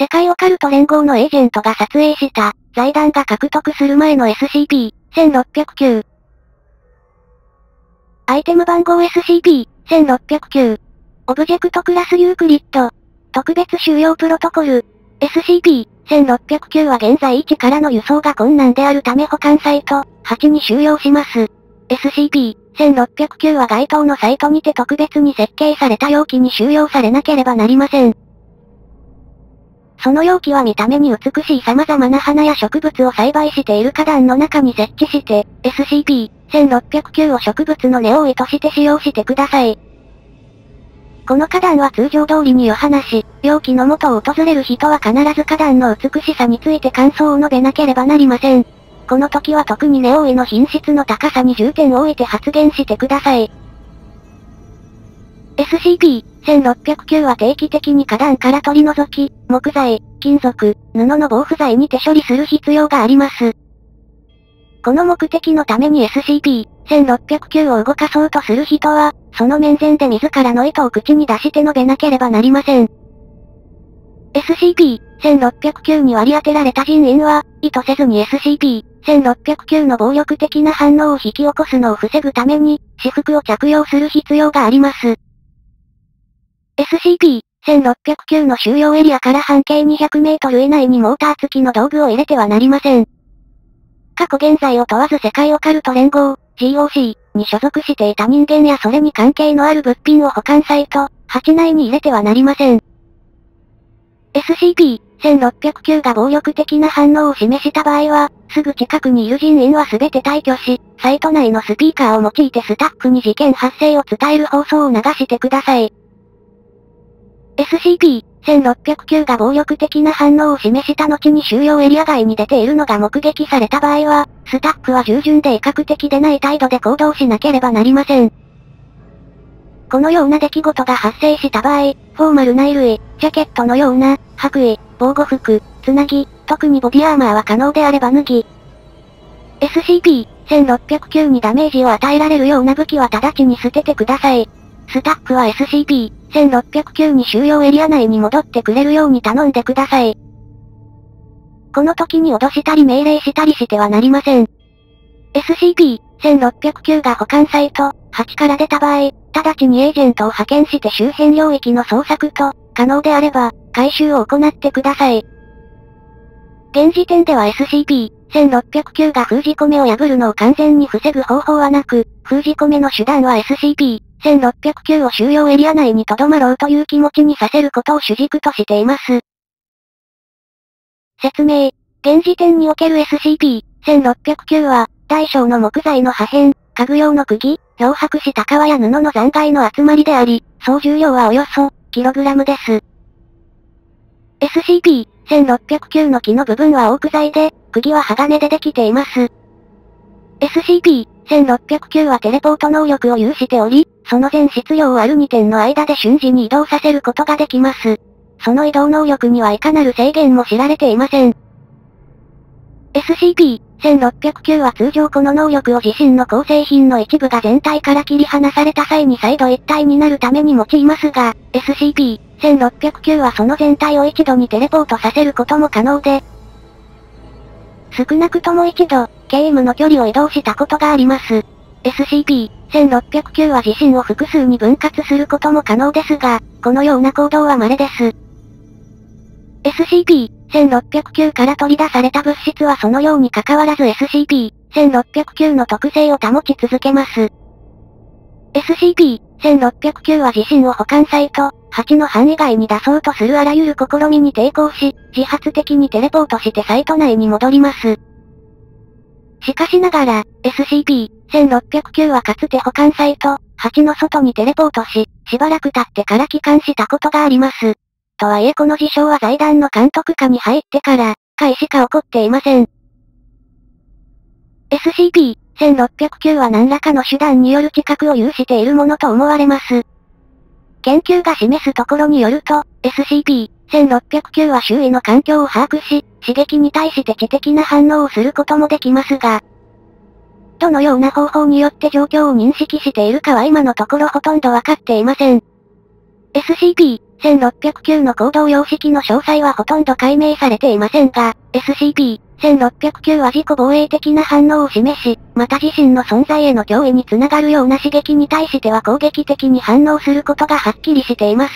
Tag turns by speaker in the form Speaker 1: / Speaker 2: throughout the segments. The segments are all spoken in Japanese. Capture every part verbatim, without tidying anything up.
Speaker 1: 世界オカルト連合のエージェントが撮影した、財団が獲得する前の エスシーピーせんろっぴゃくきゅう。アイテム番号 エスシーピーせんろっぴゃくきゅう。オブジェクトクラスユークリッド。特別収容プロトコル。エスシーピーせんろっぴゃくきゅう は現在いちからの輸送が困難であるため保管サイトはちに収容します。エスシーピーせんろっぴゃくきゅう は該当のサイトにて特別に設計された容器に収容されなければなりません。その容器は見た目に美しい様々な花や植物を栽培している花壇の中に設置して、エスシーピーせんろっぴゃくきゅう を植物の根覆いとして使用してください。この花壇は通常通りにお話、容器の元を訪れる人は必ず花壇の美しさについて感想を述べなければなりません。この時は特に根覆いの品質の高さに重点を置いて発言してください。エスシーピーせんろっぴゃくきゅう は定期的に花壇から取り除き、木材、金属、布の防腐剤にて処理する必要があります。この目的のために エスシーピーせんろっぴゃくきゅう を動かそうとする人は、その面前で自らの意図を口に出して述べなければなりません。エスシーピーせんろっぴゃくきゅう に割り当てられた人員は、意図せずに エスシーピーせんろっぴゃくきゅう の暴力的な反応を引き起こすのを防ぐために、私服を着用する必要があります。エスシーピーせんろっぴゃくきゅう の収容エリアから半径にひゃくメートル以内にモーター付きの道具を入れてはなりません。過去現在を問わず世界オカルト連合、ジーオーシー に所属していた人間やそれに関係のある物品を保管サイト、はち内に入れてはなりません。エスシーピーせんろっぴゃくきゅう が暴力的な反応を示した場合は、すぐ近くにいる人員は全て退去し、サイト内のスピーカーを用いてスタッフに事件発生を伝える放送を流してください。エスシーピーせんろっぴゃくきゅう が暴力的な反応を示した後に収容エリア外に出ているのが目撃された場合は、スタッフは従順で威嚇的でない態度で行動しなければなりません。このような出来事が発生した場合、フォーマルな衣類、ジャケットのような、白衣、防護服、つなぎ、特にボディアーマーは可能であれば脱ぎ。エスシーピーせんろっぴゃくきゅう にダメージを与えられるような武器は直ちに捨ててください。スタッフは エスシーピーせんろっぴゃくきゅう に収容エリア内に戻ってくれるように頼んでください。この時に脅したり命令したりしてはなりません。エスシーピーせんろっぴゃくきゅう が保管サイト、はちから出た場合、直ちにエージェントを派遣して周辺領域の捜索と、可能であれば、回収を行ってください。現時点では エスシーピーせんろっぴゃくきゅう が封じ込めを破るのを完全に防ぐ方法はなく、封じ込めの手段は エスシーピーせんろっぴゃくきゅう を収容エリア内に留まろうという気持ちにさせることを主軸としています。説明。現時点における エスシーピーせんろっぴゃくきゅう は、大小の木材の破片、家具用の釘、漂白した革や布の残骸の集まりであり、総重量はおよそ、キログラムです。エスシーピーせんろっぴゃくきゅう の木の部分はオーク材で、釘は鋼でできています。エスシーピーせんろっぴゃくきゅう はテレポート能力を有しており、その全質量をあるにてんの間で瞬時に移動させることができます。その移動能力にはいかなる制限も知られていません。エスシーピーせんろっぴゃくきゅう は通常この能力を自身の構成品の一部が全体から切り離された際に再度一体になるために用いますが、エスシーピーせんろっぴゃくきゅう はその全体を一度にテレポートさせることも可能で、少なくとも一度、ケイムの距離を移動したことがあります。エスシーピーせんろっぴゃくきゅう は自身を複数に分割することも可能ですが、このような行動は稀です。エスシーピーせんろっぴゃくきゅう から取り出された物質はそのように関わらず エスシーピーせんろっぴゃくきゅう の特性を保ち続けます。エスシーピーせんろっぴゃくきゅう は自身を保管サイト、はちの範囲外に出そうとするあらゆる試みに抵抗し、自発的にテレポートしてサイト内に戻ります。しかしながら、エスシーピーせんろっぴゃくきゅう はかつて保管サイト、はちの外にテレポートし、しばらく経ってから帰還したことがあります。とはいえこの事象は財団の監督下に入ってから、回しか起こっていません。エスシーピーせんろっぴゃくきゅう は何らかの手段による知覚を有しているものと思われます。研究が示すところによると、エスシーピーせんろっぴゃくきゅう は周囲の環境を把握し、刺激に対して知的な反応をすることもできますが、どのような方法によって状況を認識しているかは今のところほとんどわかっていません。 エスシーピーせんろっぴゃくきゅう の行動様式の詳細はほとんど解明されていませんが、エスシーピーせんろっぴゃくきゅう は自己防衛的な反応を示し、また自身の存在への脅威につながるような刺激に対しては攻撃的に反応することがはっきりしています。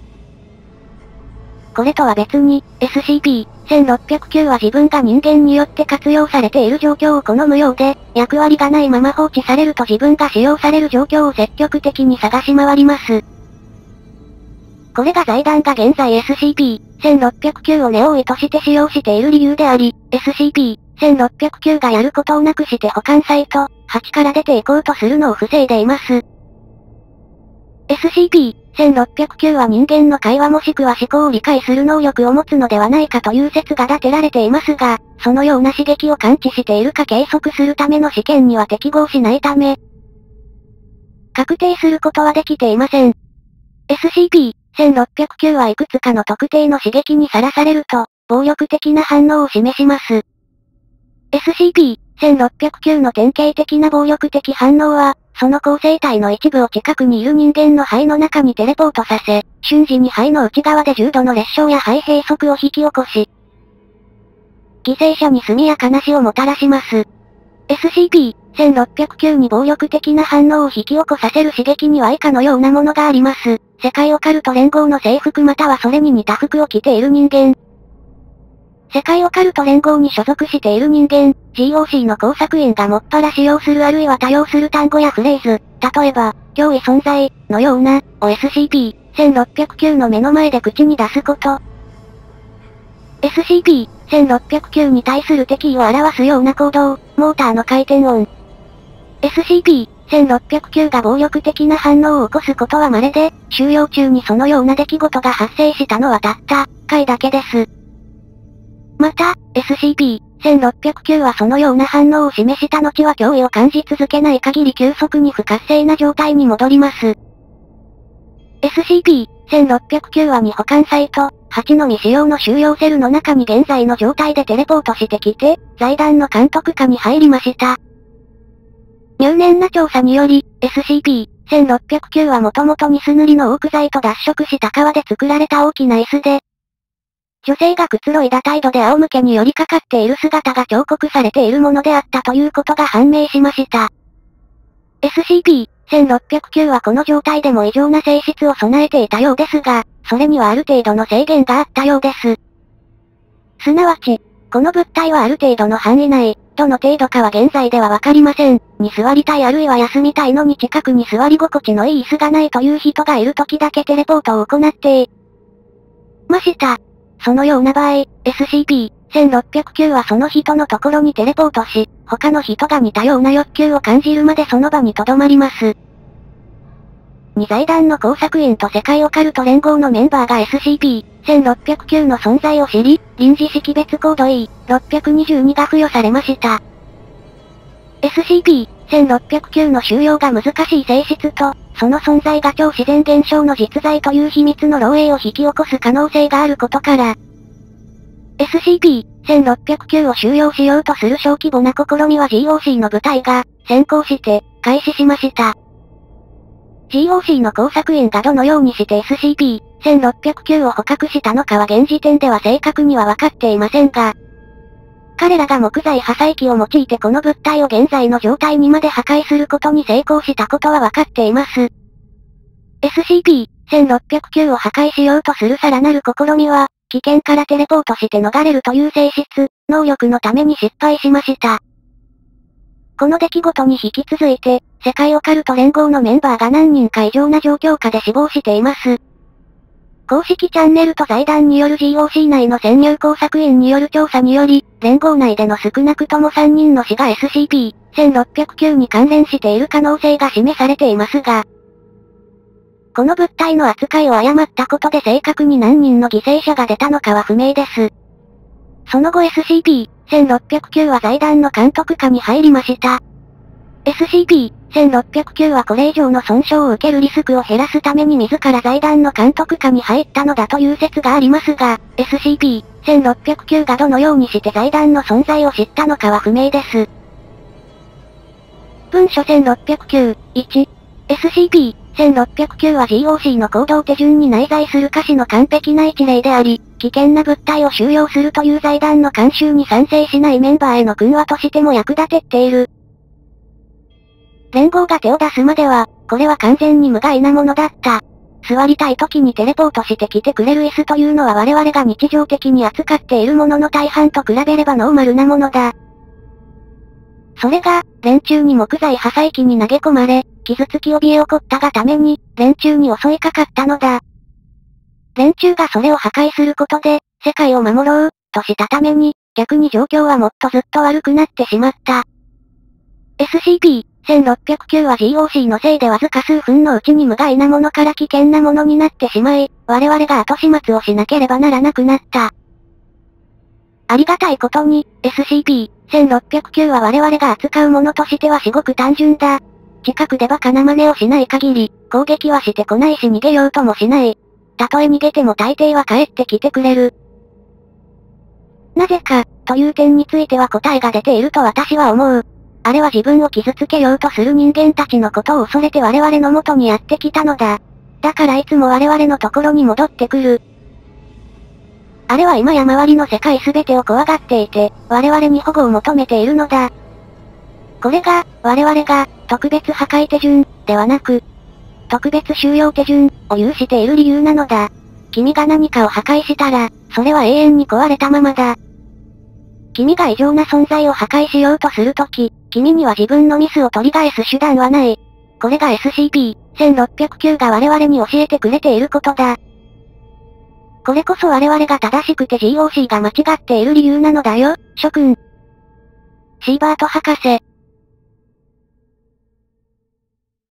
Speaker 1: これとは別に、エスシーピーせんろっぴゃくきゅう は自分が人間によって活用されている状況を好むようで、役割がないまま放置されると自分が使用される状況を積極的に探し回ります。これが財団が現在 エスシーピーせんろっぴゃくきゅう をネオイとして使用している理由であり、エスシーピーせんろっぴゃくきゅう がやることをなくして保管サイト、はちから出ていこうとするのを防いでいます。エスシーピーせんろっぴゃくきゅう は人間の会話もしくは思考を理解する能力を持つのではないかという説が立てられていますが、そのような刺激を感知しているか計測するための試験には適合しないため、確定することはできていません。エスシーピーせんろっぴゃくきゅう はいくつかの特定の刺激にさらされると、暴力的な反応を示します。エスシーピーせんろっぴゃくきゅう の典型的な暴力的反応は、その構成体の一部を近くにいる人間の肺の中にテレポートさせ、瞬時に肺の内側で重度の裂傷や肺閉塞を引き起こし、犠牲者に速やかな死をもたらします。エスシーピーせんろっぴゃくきゅう に暴力的な反応を引き起こさせる刺激には以下のようなものがあります。世界オカルト連合の制服またはそれに似た服を着ている人間。世界オカルト連合に所属している人間、ジーオーシー の工作員がもっぱら使用するあるいは多用する単語やフレーズ、例えば、脅威存在、のような、を エスシーピーせんろっぴゃくきゅう の目の前で口に出すこと。エスシーピーせんろっぴゃくきゅう に対する敵意を表すような行動、モーターの回転音。エスシーピーせんろっぴゃくきゅう が暴力的な反応を起こすことは稀で、収容中にそのような出来事が発生したのはたった、回だけです。また、エスシーピーせんろっぴゃくきゅう はそのような反応を示した後は脅威を感じ続けない限り急速に不活性な状態に戻ります。エスシーピーせんろっぴゃくきゅう はに保管サイト、はちの未使用の収容セルの中に現在の状態でテレポートしてきて、財団の監督下に入りました。入念な調査により、エスシーピーせんろっぴゃくきゅう はもともとニス塗りのオーク材と脱色した革で作られた大きな椅子で、女性がくつろいだ態度で仰向けに寄りかかっている姿が彫刻されているものであったということが判明しました。エスシーピーせんろっぴゃくきゅう はこの状態でも異常な性質を備えていたようですが、それにはある程度の制限があったようです。すなわち、この物体はある程度の範囲内、どの程度かは現在ではわかりません。に座りたいあるいは休みたいのに近くに座り心地のいい椅子がないという人がいる時だけテレポートを行っていました。そのような場合、エスシーピーせんろっぴゃくきゅう はその人のところにテレポートし、他の人が似たような欲求を感じるまでその場に留まります。に財団の工作員と世界オカルト連合のメンバーが エスシーピーせんろっぴゃくきゅう の存在を知り、臨時識別コード イーろっぴゃくにじゅうに が付与されました。エスシーピーせんろっぴゃくきゅう の収容が難しい性質と、その存在が超自然現象の実在という秘密の漏洩を引き起こす可能性があることから、エスシーピーせんろっぴゃくきゅう を収容しようとする小規模な試みは ジーオーシー の部隊が、先行して、開始しました。ジーオーシー の工作員がどのようにして エスシーピーせんろっぴゃくきゅう を捕獲したのかは現時点では正確には分かっていませんが、彼らが木材破砕機を用いてこの物体を現在の状態にまで破壊することに成功したことは分かっています。エスシーピーせんろっぴゃくきゅう を破壊しようとするさらなる試みは、危険からテレポートして逃れるという性質、能力のために失敗しました。この出来事に引き続いて、世界オカルト連合のメンバーが何人か異常な状況下で死亡しています。公式チャンネルと財団による ジーオーシー 内の潜入工作員による調査により、連合内での少なくともさんにんの死が エスシーピーせんろっぴゃくきゅう に関連している可能性が示されていますが、この物体の扱いを誤ったことで正確に何人の犠牲者が出たのかは不明です。その後 エスシーピーせんろっぴゃくきゅう は財団の監督下に入りました。エスシーピーせんろっぴゃくきゅう はこれ以上の損傷を受けるリスクを減らすために自ら財団の監督下に入ったのだという説がありますが、エスシーピーせんろっぴゃくきゅう がどのようにして財団の存在を知ったのかは不明です。文書せんろっぴゃくきゅう、いち、エスシーピーせんろっぴゃくきゅうは ジーオーシー の行動手順に内在する可視の完璧な一例であり、危険な物体を収容するという財団の慣習に賛成しないメンバーへの訓話としても役立てっている。連合が手を出すまでは、これは完全に無害なものだった。座りたい時にテレポートして来てくれる椅子というのは我々が日常的に扱っているものの大半と比べればノーマルなものだ。それが、連中に木材破砕機に投げ込まれ、傷つき怯え起こったがために、連中に襲いかかったのだ。連中がそれを破壊することで、世界を守ろう、としたために、逆に状況はもっとずっと悪くなってしまった。エスシーピーせんろっぴゃくきゅう は ジーオーシー のせいでわずか数分のうちに無害なものから危険なものになってしまい、我々が後始末をしなければならなくなった。ありがたいことに、エスシーピーせんろっぴゃくきゅう は我々が扱うものとしては至極単純だ。近くでバカな真似をしない限り、攻撃はしてこないし逃げようともしない。たとえ逃げても大抵は帰ってきてくれる。なぜか、という点については答えが出ていると私は思う。あれは自分を傷つけようとする人間たちのことを恐れて我々の元にやってきたのだ。だからいつも我々のところに戻ってくる。あれは今や周りの世界すべてを怖がっていて、我々に保護を求めているのだ。これが、我々が、特別破壊手順、ではなく、特別収容手順、を有している理由なのだ。君が何かを破壊したら、それは永遠に壊れたままだ。君が異常な存在を破壊しようとするとき、君には自分のミスを取り返す手段はない。これが エスシーピーせんろっぴゃくきゅう が我々に教えてくれていることだ。これこそ我々が正しくて ジーオーシー が間違っている理由なのだよ、諸君。シーバート博士。